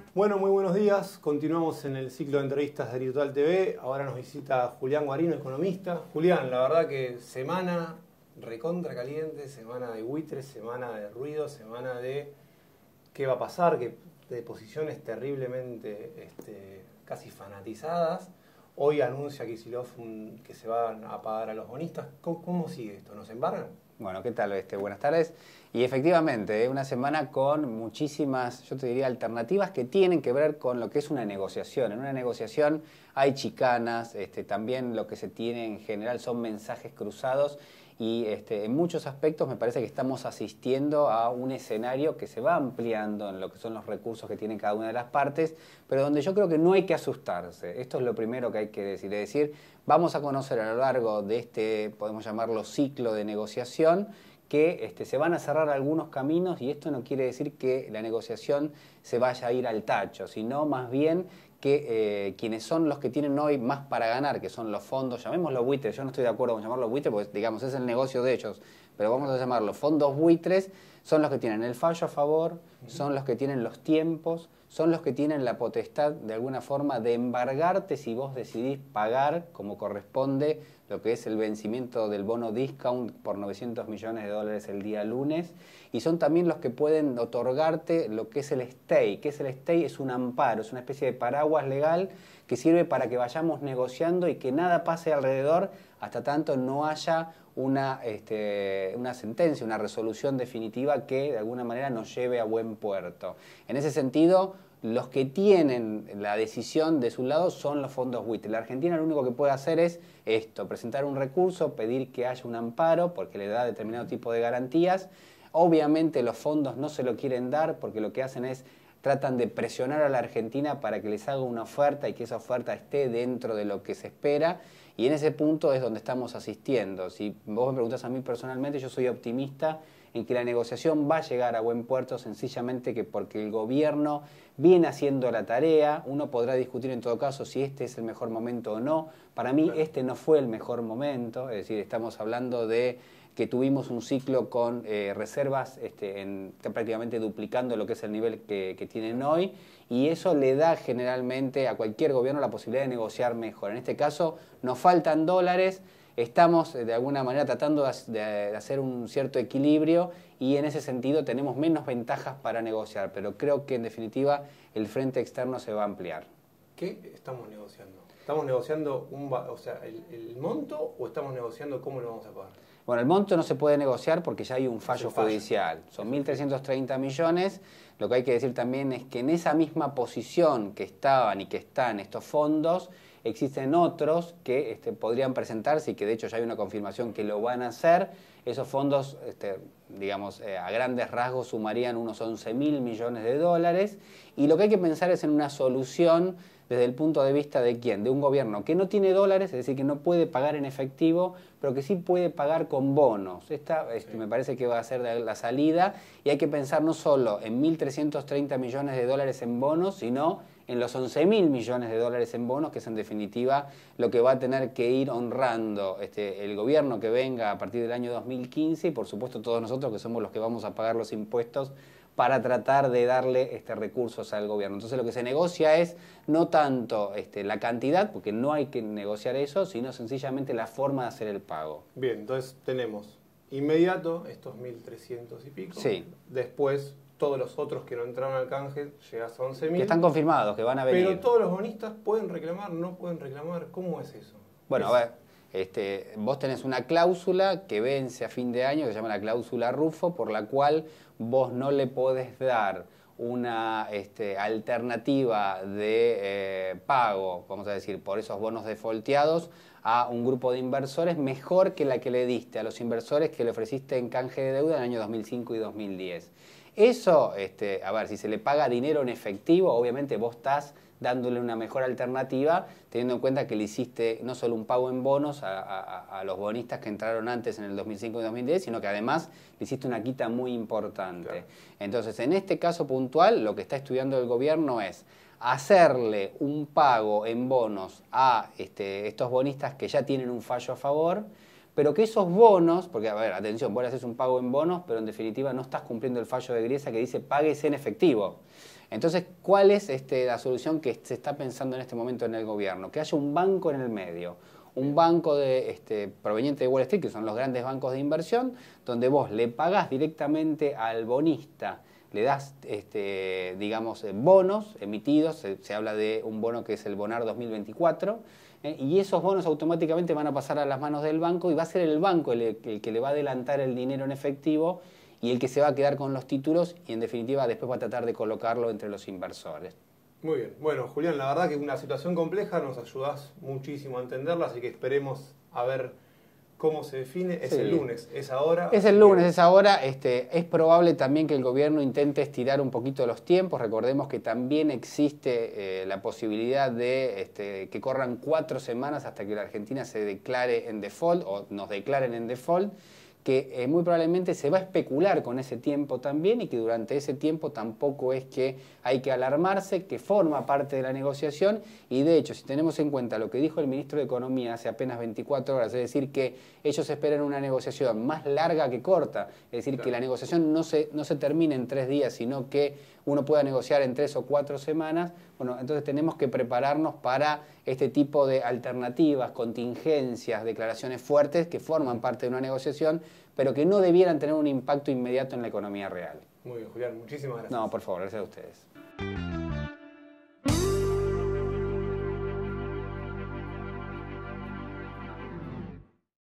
Bueno, muy buenos días. Continuamos en el ciclo de entrevistas de Virtual TV. Ahora nos visita Julián Guarino, economista. Julián, la verdad que semana recontra caliente, semana de buitres, semana de ruido, semana de qué va a pasar, de posiciones terriblemente casi fanatizadas. Hoy anuncia Kicillof que se van a pagar a los bonistas. ¿Cómo sigue esto? ¿Nos embargan? Bueno, ¿qué tal? Buenas tardes. Y efectivamente, una semana con muchísimas, yo te diría, alternativas que tienen que ver con lo que es una negociación. En una negociación hay chicanas, también lo que se tiene en general son mensajes cruzados y en muchos aspectos me parece que estamos asistiendo a un escenario que se va ampliando en lo que son los recursos que tienen cada una de las partes, pero donde yo creo que no hay que asustarse. Esto es lo primero que hay que decir. Es decir, vamos a conocer a lo largo de podemos llamarlo ciclo de negociación, que se van a cerrar algunos caminos y esto no quiere decir que la negociación se vaya a ir al tacho, sino más bien que quienes son los que tienen hoy más para ganar, que son los fondos, llamémoslos buitres, yo no estoy de acuerdo con llamarlos buitres porque digamos es el negocio de ellos, pero vamos a llamarlos fondos buitres, son los que tienen el fallo a favor, son los que tienen los tiempos, son los que tienen la potestad de alguna forma de embargarte si vos decidís pagar como corresponde lo que es el vencimiento del bono discount por 900 millones de dólares el día lunes, y son también los que pueden otorgarte lo que es el stay. ¿Qué es el stay? Es un amparo, es una especie de paraguas legal que sirve para que vayamos negociando y que nada pase alrededor hasta tanto no haya una sentencia, una resolución definitiva que de alguna manera nos lleve a buen puerto. En ese sentido, los que tienen la decisión de su lado son los fondos buitres. La Argentina lo único que puede hacer es esto, presentar un recurso, pedir que haya un amparo porque le da determinado tipo de garantías. Obviamente los fondos no se lo quieren dar porque lo que hacen es tratan de presionar a la Argentina para que les haga una oferta y que esa oferta esté dentro de lo que se espera. Y en ese punto es donde estamos asistiendo. Si vos me preguntás a mí personalmente, yo soy optimista en que la negociación va a llegar a buen puerto, sencillamente que porque el gobierno viene haciendo la tarea. Uno podrá discutir en todo caso si este es el mejor momento o no. Para mí este no fue el mejor momento, es decir, estamos hablando de que tuvimos un ciclo con reservas prácticamente duplicando lo que es el nivel que tienen hoy, y eso le da generalmente a cualquier gobierno la posibilidad de negociar mejor. En este caso nos faltan dólares, estamos de alguna manera tratando de hacer un cierto equilibrio y en ese sentido tenemos menos ventajas para negociar, pero creo que en definitiva el frente externo se va a ampliar. ¿Qué estamos negociando? ¿Estamos negociando el monto o estamos negociando cómo lo vamos a pagar? Bueno, el monto no se puede negociar porque ya hay un fallo judicial. Son 1.330 millones. Lo que hay que decir también es que en esa misma posición que estaban y que están estos fondos, existen otros que podrían presentarse y que de hecho ya hay una confirmación que lo van a hacer. Esos fondos, digamos, a grandes rasgos sumarían unos 11.000 millones de dólares. Y lo que hay que pensar es en una solución desde el punto de vista de ¿quién? De un gobierno que no tiene dólares, es decir, que no puede pagar en efectivo, pero que sí puede pagar con bonos. Esta me parece que va a ser la salida, y hay que pensar no solo en 1.330 millones de dólares en bonos, sino en los 11.000 millones de dólares en bonos, que es en definitiva lo que va a tener que ir honrando el gobierno que venga a partir del año 2015 y por supuesto todos nosotros que somos los que vamos a pagar los impuestos para tratar de darle recursos al gobierno. Entonces lo que se negocia es no tanto la cantidad, porque no hay que negociar eso, sino sencillamente la forma de hacer el pago. Bien, entonces tenemos inmediato estos 1.300 y pico. Sí. Después todos los otros que no entraron al canje llegas a 11.000. Que están confirmados, que van a venir. Pero todos los bonistas pueden reclamar, no pueden reclamar. ¿Cómo es eso? Bueno, a ver, vos tenés una cláusula que vence a fin de año, que se llama la cláusula Rufo, por la cual vos no le podés dar una alternativa de pago, vamos a decir, por esos bonos defaulteados a un grupo de inversores mejor que la que le diste a los inversores que le ofreciste en canje de deuda en el año 2005 y 2010. Eso, a ver, si se le paga dinero en efectivo, obviamente vos estás dándole una mejor alternativa, teniendo en cuenta que le hiciste no solo un pago en bonos a los bonistas que entraron antes en el 2005 y 2010, sino que además le hiciste una quita muy importante. Claro. Entonces, en este caso puntual, lo que está estudiando el gobierno es hacerle un pago en bonos a estos bonistas que ya tienen un fallo a favor, pero que esos bonos, porque a ver, atención, vos le haces un pago en bonos, pero en definitiva no estás cumpliendo el fallo de Griesa que dice páguese en efectivo. Entonces, ¿cuál es la solución que se está pensando en este momento en el gobierno? Que haya un banco en el medio, un banco proveniente de Wall Street, que son los grandes bancos de inversión, donde vos le pagás directamente al bonista, le das, digamos, bonos emitidos, se habla de un bono que es el Bonar 2024, y esos bonos automáticamente van a pasar a las manos del banco y va a ser el banco el que le va a adelantar el dinero en efectivo y el que se va a quedar con los títulos y en definitiva después va a tratar de colocarlo entre los inversores. Muy bien. Bueno, Julián, la verdad que es una situación compleja, nos ayudás muchísimo a entenderla, así que esperemos a ver cómo se define. Es el lunes, es ahora. Es el lunes, es ahora. Es probable también que el gobierno intente estirar un poquito los tiempos. Recordemos que también existe la posibilidad de que corran 4 semanas hasta que la Argentina se declare en default o nos declaren en default, que muy probablemente se va a especular con ese tiempo también y que durante ese tiempo tampoco es que hay que alarmarse, que forma parte de la negociación y de hecho si tenemos en cuenta lo que dijo el ministro de Economía hace apenas 24 horas, es decir que ellos esperan una negociación más larga que corta, es decir que la negociación no se termine en 3 días, sino que uno pueda negociar en 3 o 4 semanas, bueno, entonces tenemos que prepararnos para este tipo de alternativas, contingencias, declaraciones fuertes que forman parte de una negociación, pero que no debieran tener un impacto inmediato en la economía real. Muy bien, Julián, muchísimas gracias. No, por favor, gracias a ustedes.